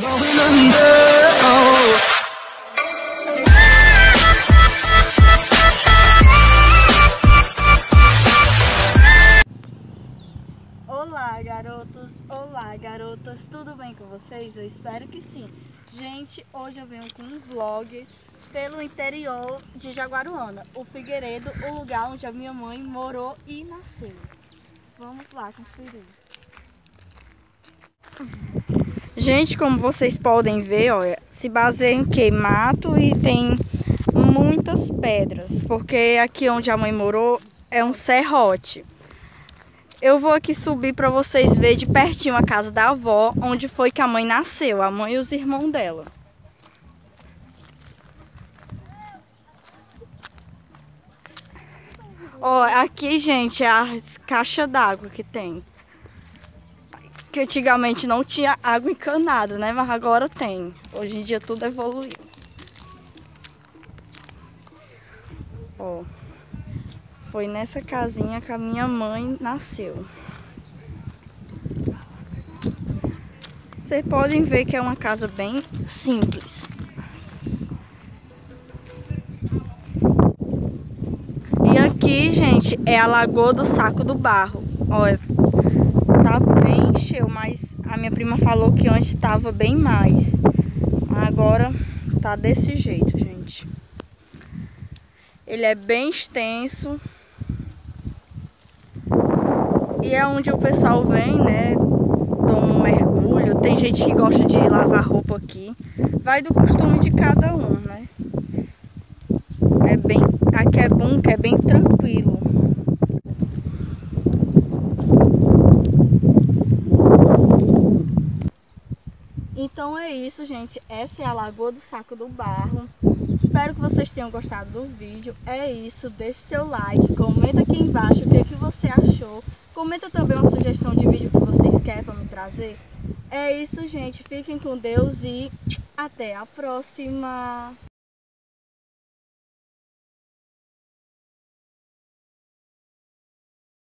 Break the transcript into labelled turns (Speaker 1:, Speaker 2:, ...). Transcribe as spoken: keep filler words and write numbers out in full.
Speaker 1: Going under, oh.
Speaker 2: Olá garotos, olá garotas, tudo bem com vocês? Eu espero que sim. Gente, hoje eu venho com um vlog pelo interior de Jaguaruana, o Figueiredo, o lugar onde a minha mãe morou e nasceu. Vamos lá conferir. Gente, como vocês podem ver, olha, se baseia em que? Mato e tem muitas pedras, porque aqui onde a mãe morou é um serrote. Eu vou aqui subir para vocês verem de pertinho a casa da avó, onde foi que a mãe nasceu, a mãe e os irmãos dela. Ó, aqui, gente, é a caixa d'água que tem. Que antigamente não tinha água encanada, né? Mas agora tem. Hoje em dia tudo evoluiu. Ó, foi nessa casinha que a minha mãe nasceu. Vocês podem ver que é uma casa bem simples. E aqui, gente, é a Lagoa do Saco do Barro. Olha, tá bem cheio, mas a minha prima falou que antes estava bem mais. Agora tá desse jeito, gente. Ele é bem extenso. E é onde o pessoal vem, né? Toma um mergulho. Tem gente que gosta de lavar roupa aqui. Vai do costume de cada um, né? É bem, aqui é bom, que é bem tranquilo. Então é isso, gente. Essa é a Lagoa do Saco do Barro. Espero que vocês tenham gostado do vídeo. É isso, deixe seu like, comenta aqui embaixo o que, que você achou. Comenta também uma sugestão de vídeo que vocês querem para me trazer. É isso, gente. Fiquem com Deus e até a próxima.